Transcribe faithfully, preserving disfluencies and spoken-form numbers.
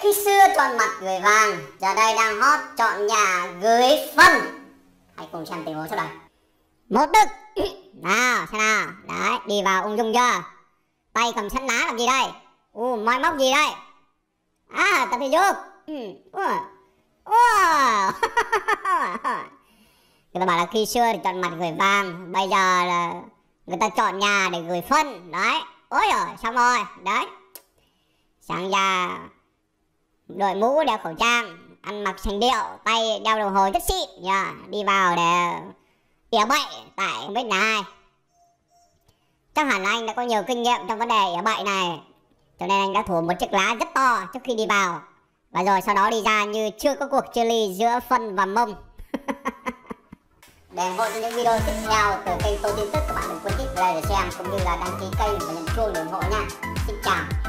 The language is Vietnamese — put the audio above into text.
Khi xưa chọn mặt gửi vàng, giờ đây đang hot chọn nhà gửi phân. Hãy cùng xem tình huống sau đây. Một đức. Nào xem nào. Đấy, đi vào ung dung chưa? Tay cầm sẵn lá làm gì đây? U moi móc gì đây? À, tập thể dục. Ừ. Wow. Wow. Người ta bảo là khi xưa thì chọn mặt gửi vàng, bây giờ là người ta chọn nhà để gửi phân. Đấy. Ôi rồi, xong rồi. Đấy. Sáng ra đội mũ, đeo khẩu trang, ăn mặc sành điệu, tay đeo đồng hồ rất xịn nha, đi vào để ỉa bậy tại không biết là ai. Chắc hẳn anh đã có nhiều kinh nghiệm trong vấn đề ỉa bậy này, cho nên anh đã thủ một chiếc lá rất to trước khi đi vào, và rồi sau đó đi ra như chưa có cuộc chia ly giữa phân và mông. Để ủng hộ cho những video tiếp theo từ kênh Tôi Tin Tức, các bạn đừng quên click like để xem cũng như là đăng ký kênh và nhấn chuông để ủng hộ nha. Xin chào.